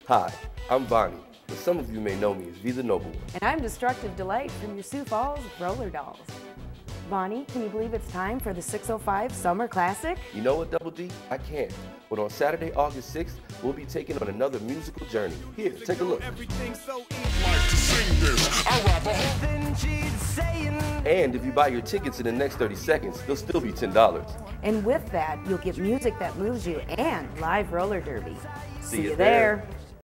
Hi, I'm Bonnie, but some of you may know me as V the Noble One. And I'm Destructive Delight from your Sioux Falls Roller Dollz. Bonnie, can you believe it's time for the 605 Summer Classic? You know what, Double D? I can't. But on Saturday, August 6th, we'll be taking on another musical journey. Here, take a look. And if you buy your tickets in the next 30 seconds, they'll still be $10. And with that, you'll get music that moves you and live roller derby. See you there.